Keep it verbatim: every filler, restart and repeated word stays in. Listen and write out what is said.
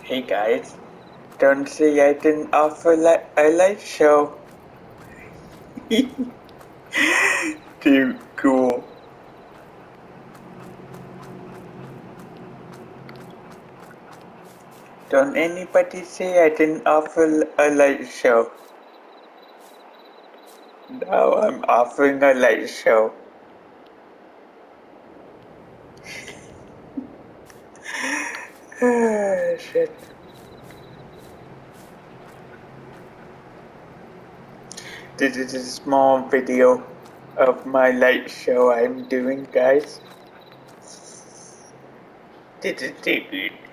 Hey guys, don't say I didn't offer li- a light show. Too cool. Don't anybody say I didn't offer a light show. Now I'm offering a light show. Shit. This is a small video of my light show I'm doing, guys. This is David.